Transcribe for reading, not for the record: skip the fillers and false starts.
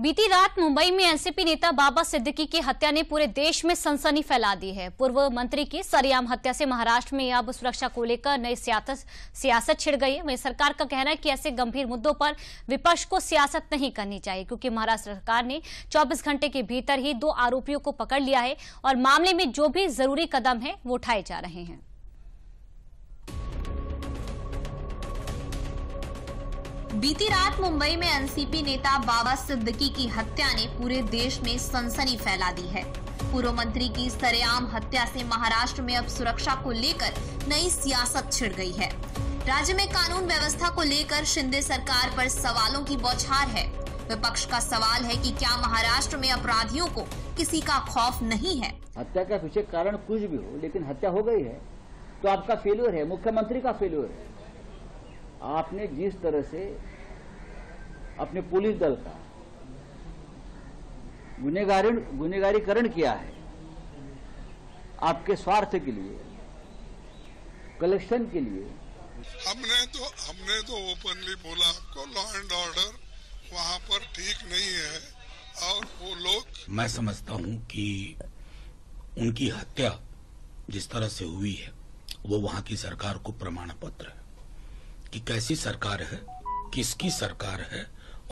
बीती रात मुंबई में एनसीपी नेता बाबा सिद्दीकी की हत्या ने पूरे देश में सनसनी फैला दी है। पूर्व मंत्री की सरेआम हत्या से महाराष्ट्र में अब सुरक्षा को लेकर नई सियासत छिड़ गई है। वहीं सरकार का कहना है कि ऐसे गंभीर मुद्दों पर विपक्ष को सियासत नहीं करनी चाहिए, क्योंकि महाराष्ट्र सरकार ने 24 घंटे के भीतर ही 2 आरोपियों को पकड़ लिया है और मामले में जो भी जरूरी कदम है वो उठाए जा रहे हैं। बीती रात मुंबई में एनसीपी नेता बाबा सिद्दीकी की हत्या ने पूरे देश में सनसनी फैला दी है। पूर्व मंत्री की सरेआम हत्या से महाराष्ट्र में अब सुरक्षा को लेकर नई सियासत छिड़ गई है। राज्य में कानून व्यवस्था को लेकर शिंदे सरकार पर सवालों की बौछार है। विपक्ष का सवाल है कि क्या महाराष्ट्र में अपराधियों को किसी का खौफ नहीं है। हत्या का पीछे कारण कुछ भी हो, लेकिन हत्या हो गई है तो आपका फेल्योर है, मुख्यमंत्री का फेल्योर है। आपने जिस तरह से अपने पुलिस दल का गुनहगारीकरण किया है, आपके स्वार्थ के लिए, कलेक्शन के लिए। हमने तो ओपनली बोला आपको, लॉ एंड ऑर्डर वहां पर ठीक नहीं है और वो लोग। मैं समझता हूं कि उनकी हत्या जिस तरह से हुई है वो वहां की सरकार को प्रमाण पत्र है कि कैसी सरकार है, किसकी सरकार है